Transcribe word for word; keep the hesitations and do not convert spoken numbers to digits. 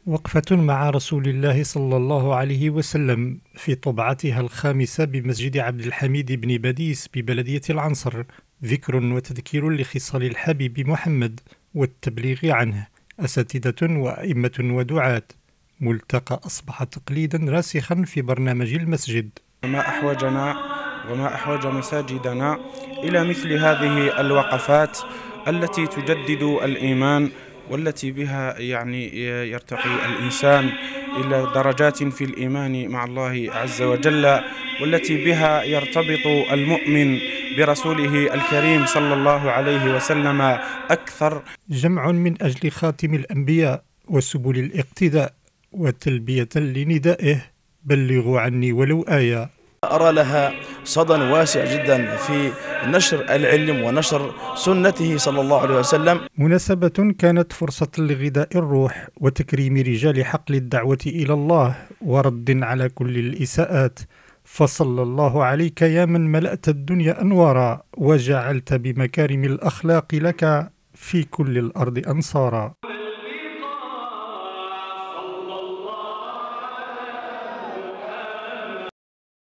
وقفة مع رسول الله صلى الله عليه وسلم في طبعتها الخامسة بمسجد عبد الحميد بن باديس ببلدية العنصر، ذكر وتذكير لخصال الحبيب محمد والتبليغ عنه، أساتذة وأئمة ودعاة. ملتقى أصبح تقليدا راسخا في برنامج المسجد. ما أحوجنا وما أحوج مساجدنا إلى مثل هذه الوقفات التي تجدد الإيمان، والتي بها يعني يرتقي الإنسان إلى درجات في الإيمان مع الله عز وجل، والتي بها يرتبط المؤمن برسوله الكريم صلى الله عليه وسلم أكثر. جمع من أجل خاتم الأنبياء وسبل الاقتداء وتلبية لندائه: بلغوا عني ولو آية. أرى لها صدى واسع جدا في نشر العلم ونشر سنته صلى الله عليه وسلم. مناسبة كانت فرصة لغذاء الروح وتكريم رجال حقل الدعوة إلى الله ورد على كل الإساءات، فصلى الله عليك يا من ملأت الدنيا أنوارا وجعلت بمكارم الأخلاق لك في كل الأرض أنصارا.